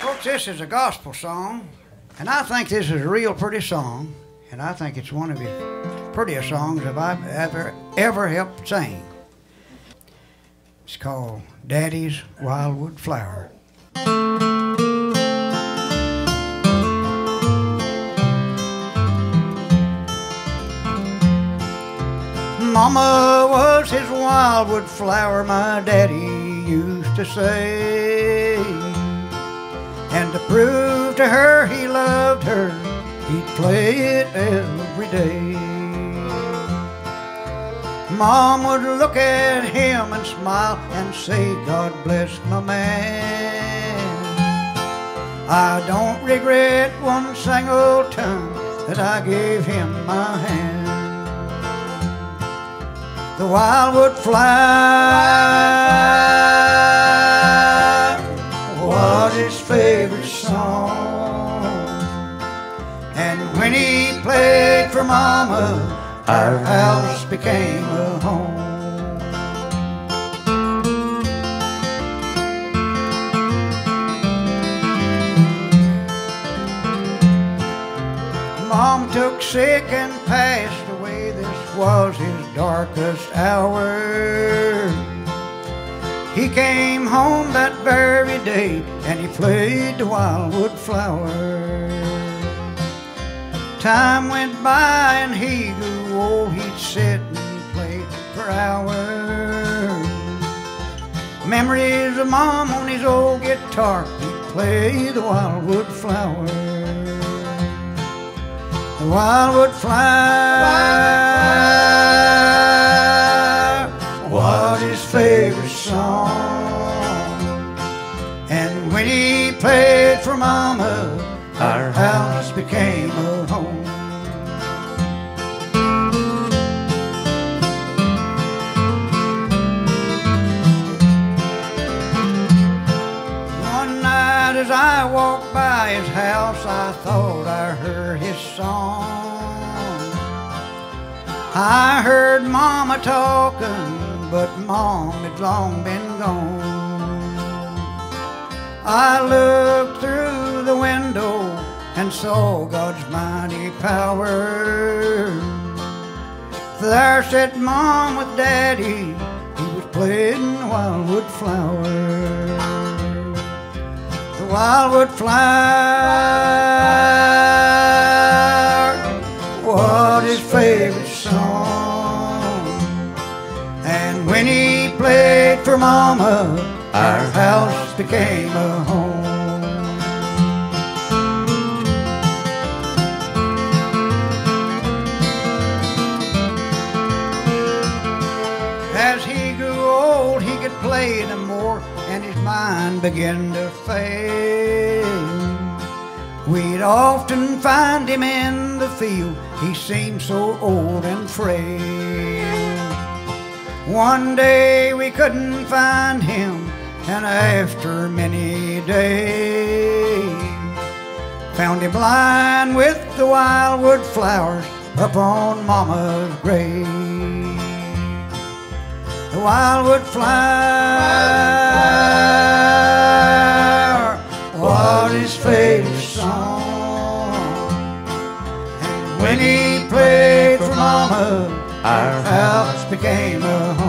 Folks, this is a gospel song, and I think this is a real pretty song, and I think it's one of the prettiest songs that I've ever helped sing. It's called Daddy's Wildwood Flower. Mama was his wildwood flower, my daddy used to say. And to prove to her he loved her, he'd play it every day. Mom would look at him and smile and say, God bless my man. I don't regret one single time that I gave him my hand. The wildwood flower was his favorite song, and when he played for Mama, our house became a home. Mom took sick and passed away. This was his darkest hour. He came home that very day and he played the wildwood flower. Time went by and he grew old. He'd sit and play for hours. Memories of Mom on his old guitar. He'd play the wildwood flower. The wildwood flower was his favorite song, and when he played for Mama, our house became a home. One night as I walked by his house, I thought I heard his song. I heard Mama talking, but Mom had long been gone. I looked through the window and saw God's mighty power. There sat Mom with Daddy, he was playing the wildwood flower. The wildwood flower was his favorite song, and when he played for Mama, our house became a home. As he grew old, he could play no more, and his mind began to fade. We'd often find him in the field, he seemed so old and frail. One day we couldn't find him, and after many days, found him lying with the wildwood flowers up on Mama's grave. The wildwood flower was his favorite song, and when he played for Mama, our house became a home.